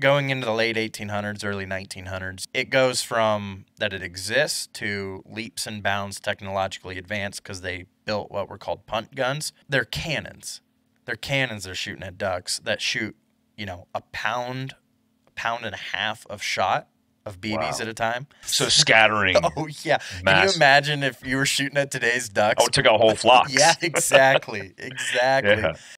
going into the late 1800s, early 1900s, it goes from that it exists to leaps and bounds technologically advanced because they built what were called punt guns. They're cannons. They're cannons they're shooting at ducks that shoot, a pound and a half of shot of BBs at a time. So scattering. Oh, yeah. Can you imagine if you were shooting at today's ducks? Oh, it took out whole flocks. Yeah, exactly. Exactly. Yeah.